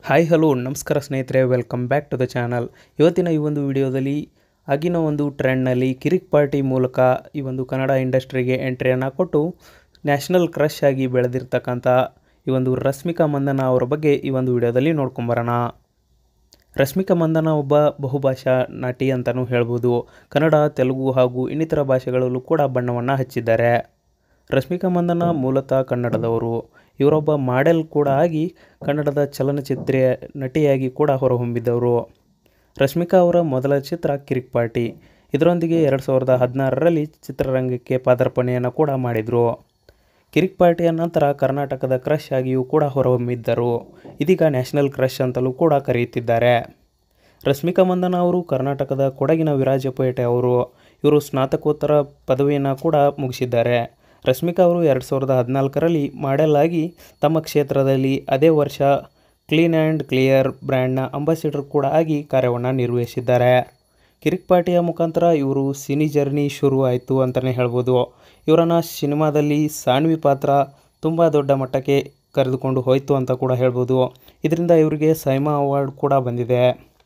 Hi hello ನಮಸ್ಕಾರ ಸ್ನೇಹಿತರೆ, welcome back to the channel. ಇವತ್ತಿನ ಈ ಒಂದು ವಿಡಿಯೋದಲ್ಲಿ ಆಗಿನ ಒಂದು ಟ್ರೆಂಡ್ನಲ್ಲಿ ಕಿರಿಕ್ ಪಾರ್ಟಿ ಮೂಲಕ ಈ ಒಂದು ಕನ್ನಡ ಇಂಡಸ್ಟ್ರಿಗೆ ಎಂಟ್ರಿಯನ್ನು ಕೊಟ್ಟು ನ್ಯಾಷನಲ್ ಕ್ರಶ್ ಆಗಿ ಬೆಳೆದಿರ್ತಕ್ಕಂಥ ಈ ಒಂದು ರಶ್ಮಿಕಾ ಮಂದಣ್ಣ ಅವರ ಬಗ್ಗೆ ಈ ಒಂದು ವಿಡಿಯೋದಲ್ಲಿ ನೋಡ್ಕೊಂಬರೋಣ. ರಶ್ಮಿಕಾ ಮಂದಣ್ಣ ಒಬ್ಬ ಬಹುಭಾಷಾ ನಟಿ ಅಂತಲೂ ಹೇಳ್ಬೋದು. ಕನ್ನಡ, ತೆಲುಗು ಹಾಗೂ ಇನ್ನಿತರ ಭಾಷೆಗಳಲ್ಲೂ ಕೂಡ ಬಣ್ಣವನ್ನು ಹಚ್ಚಿದ್ದಾರೆ. ರಶ್ಮಿಕಾ ಮಂದಣ್ಣ ಮೂಲತಃ ಕನ್ನಡದವರು. ಇವರೊಬ್ಬ ಮಾಡೆಲ್ ಕೂಡ ಆಗಿ ಕನ್ನಡದ ಚಲನಚಿತ್ರ ನಟಿಯಾಗಿ ಕೂಡ ಹೊರಹೊಮ್ಮಿದ್ದವರು. ರಶ್ಮಿಕಾ ಅವರ ಮೊದಲ ಚಿತ್ರ ಕಿರಿಕ್ ಪಾರ್ಟಿ. ಇದರೊಂದಿಗೆ 2016ರಲ್ಲಿ ಚಿತ್ರರಂಗಕ್ಕೆ ಪಾದಾರ್ಪಣೆಯನ್ನು ಕೂಡ ಮಾಡಿದರು. ಕಿರಿಕ್ ಪಾರ್ಟಿಯ ನಂತರ ಕರ್ನಾಟಕದ ಕ್ರಶ್ ಆಗಿಯೂ ಕೂಡ ಹೊರಹೊಮ್ಮಿದ್ದರು. ಇದೀಗ ನ್ಯಾಷನಲ್ ಕ್ರಶ್ ಅಂತಲೂ ಕೂಡ ಕರೆಯುತ್ತಿದ್ದಾರೆ. ರಶ್ಮಿಕಾ ಮಂದಣ್ಣ ಅವರು ಕರ್ನಾಟಕದ ಕೊಡಗಿನ ವಿರಾಜಪೇಟೆ ಅವರು. ಇವರು ಸ್ನಾತಕೋತ್ತರ ಪದವಿಯನ್ನು ಕೂಡ ಮುಗಿಸಿದ್ದಾರೆ. ರಶ್ಮಿಕಾ ಅವರು 2014ರಲ್ಲಿ ಮಾಡೆಲ್ ಆಗಿ ತಮ್ಮ ಕ್ಷೇತ್ರದಲ್ಲಿ ಅದೇ ವರ್ಷ ಕ್ಲೀನ್ ಆ್ಯಂಡ್ ಕ್ಲಿಯರ್ ಬ್ರ್ಯಾಂಡ್ನ ಅಂಬಾಸಿಡರ್ ಕೂಡ ಆಗಿ ಕಾರ್ಯವನ್ನು ನಿರ್ವಹಿಸಿದ್ದಾರೆ. ಕಿರಿಕ್ ಪಾರ್ಟಿಯ ಮುಖಾಂತರ ಇವರು ಸಿನಿ ಜರ್ನಿ ಶುರು ಆಯಿತು ಅಂತಲೇ ಹೇಳ್ಬೋದು. ಇವರನ್ನು ಸಿನಿಮಾದಲ್ಲಿ ಸಾನ್ವಿ ಪಾತ್ರ ತುಂಬ ದೊಡ್ಡ ಮಟ್ಟಕ್ಕೆ ಕರೆದುಕೊಂಡು ಹೋಯಿತು ಅಂತ ಕೂಡ ಹೇಳ್ಬೋದು. ಇದರಿಂದ ಇವರಿಗೆ ಸೈಮಾ ಅವಾರ್ಡ್ ಕೂಡ ಬಂದಿದೆ.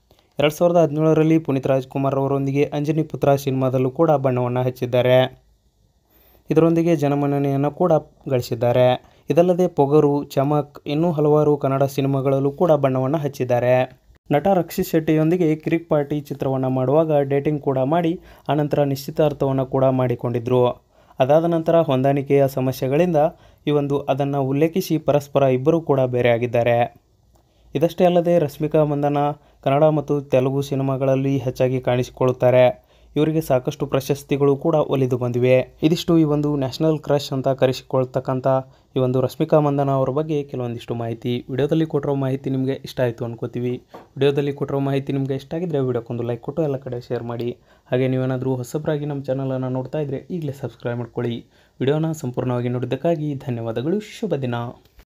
2017ರಲ್ಲಿ ಪುನೀತ್ ರಾಜ್ಕುಮಾರ್ ಅವರೊಂದಿಗೆ ಅಂಜನಿ ಪುತ್ರ ಸಿನಿಮಾದಲ್ಲೂ ಕೂಡ ಬಣ್ಣವನ್ನು ಹಚ್ಚಿದ್ದಾರೆ. ಇದರೊಂದಿಗೆ ಜನಮನ್ನಣೆಯನ್ನು ಕೂಡ ಗಳಿಸಿದ್ದಾರೆ. ಇದಲ್ಲದೆ ಪೊಗರು, ಚಮಕ್ ಇನ್ನೂ ಹಲವಾರು ಕನ್ನಡ ಸಿನಿಮಾಗಳಲ್ಲೂ ಕೂಡ ಬಣ್ಣವನ್ನು ಹಚ್ಚಿದ್ದಾರೆ. ನಟ ರಕ್ಷಿತ್ ಶೆಟ್ಟಿಯೊಂದಿಗೆ ಕಿರಿಕ್ ಪಾರ್ಟಿ ಚಿತ್ರವನ್ನು ಮಾಡುವಾಗ ಡೇಟಿಂಗ್ ಕೂಡ ಮಾಡಿ ಆನಂತರ ನಿಶ್ಚಿತಾರ್ಥವನ್ನು ಕೂಡ ಮಾಡಿಕೊಂಡಿದ್ದರು. ಅದಾದ ನಂತರ ಹೊಂದಾಣಿಕೆಯ ಸಮಸ್ಯೆಗಳಿಂದ ಅದನ್ನು ಉಲ್ಲೇಖಿಸಿ ಪರಸ್ಪರ ಇಬ್ಬರೂ ಕೂಡ ಬೇರೆಯಾಗಿದ್ದಾರೆ. ಇದಷ್ಟೇ ಅಲ್ಲದೆ ರಶ್ಮಿಕಾ ಮಂದಣ್ಣ ಕನ್ನಡ ಮತ್ತು ತೆಲುಗು ಸಿನಿಮಾಗಳಲ್ಲಿ ಹೆಚ್ಚಾಗಿ ಕಾಣಿಸಿಕೊಳ್ಳುತ್ತಾರೆ. ಇವರಿಗೆ ಸಾಕಷ್ಟು ಪ್ರಶಸ್ತಿಗಳು ಕೂಡ ಒಲಿದು ಬಂದಿವೆ. ಇದಿಷ್ಟು ಈ ಒಂದು ನ್ಯಾಷನಲ್ ಕ್ರಶ್ ಅಂತ ಕರೆಸಿಕೊಳ್ತಕ್ಕಂಥ ಈ ಒಂದು ರಶ್ಮಿಕಾ ಮಂದಣ್ಣ ಅವರ ಬಗ್ಗೆ ಕೆಲವೊಂದಿಷ್ಟು ಮಾಹಿತಿ. ವಿಡಿಯೋದಲ್ಲಿ ಕೊಟ್ಟಿರೋ ಮಾಹಿತಿ ನಿಮಗೆ ಇಷ್ಟ ಆಯಿತು ಅನ್ಕೋತೀವಿ. ವಿಡಿಯೋದಲ್ಲಿ ಕೊಟ್ಟಿರೋ ಮಾಹಿತಿ ನಿಮಗೆ ಇಷ್ಟ ಆಗಿದ್ದರೆ ವಿಡಿಯೋಕ್ಕೊಂದು ಲೈಕ್ ಕೊಟ್ಟು ಎಲ್ಲ ಕಡೆ ಶೇರ್ ಮಾಡಿ. ಹಾಗೆ ನೀವೇನಾದರೂ ಹೊಸಬರಾಗಿ ನಮ್ಮ ಚಾನಲನ್ನು ನೋಡ್ತಾ ಇದ್ದರೆ ಈಗಲೇ ಸಬ್ಸ್ಕ್ರೈಬ್ ಮಾಡ್ಕೊಳ್ಳಿ. ವಿಡಿಯೋನ ಸಂಪೂರ್ಣವಾಗಿ ನೋಡಿದ್ದಕ್ಕಾಗಿ ಧನ್ಯವಾದಗಳು. ಶುಭ ದಿನ.